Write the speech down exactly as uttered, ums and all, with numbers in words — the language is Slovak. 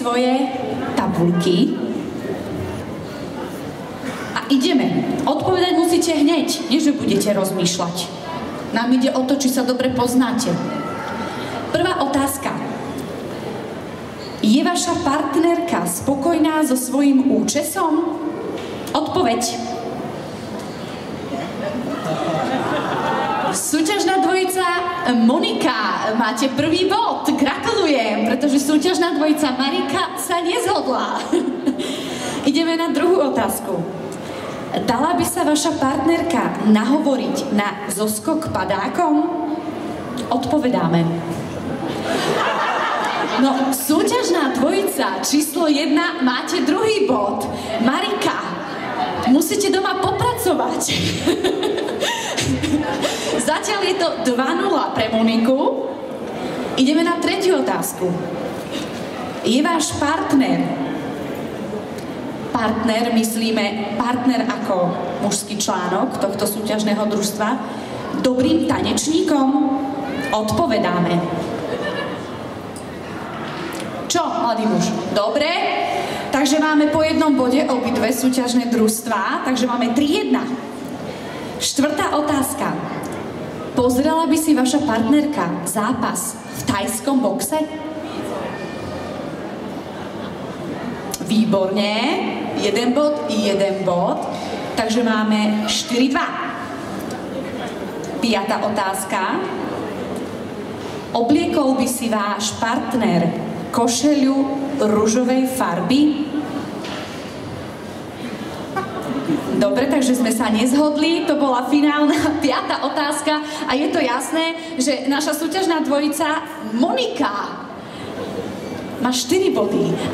svoje tabuľky a ideme. Odpovedať musíte hneď, nie že budete rozmýšľať. Nám ide o to, či sa dobre poznáte. Prvá otázka. Je vaša partnerka spokojná so svojím účesom? Odpoveď. Súťažná dvojica Monika, máte prvý bod. Gratulujem, pretože súťažná dvojica Marika sa nezhodla. Ideme na druhú otázku. Dala by sa vaša partnerka nahovoriť na zoskok padákom? Odpovedáme. No, súťažná dvojica číslo jedna, máte druhý bod. Marika, musíte doma popracovať. Zatiaľ je to dva nula pre Moniku. Ideme na tretiu otázku. Je váš partner, partner, myslíme partner ako mužský článok tohto súťažného družstva, dobrým tanečníkom? Odpovedáme. Čo, mladý muž? Dobre. Takže máme po jednom bode obidve súťažné družstvá, takže máme tri jedna. Štvrtá otázka. Pozrela by si vaša partnerka zápas v thajskom boxe? Výborne. Jeden bod, jeden bod. Takže máme štyri dva. Piatá otázka. Obliekol by si váš partner košeľu ružovej farby? Dobre, takže sme sa nezhodli, to bola finálna piata otázka a je to jasné, že naša súťažná dvojica Monika má štyri body.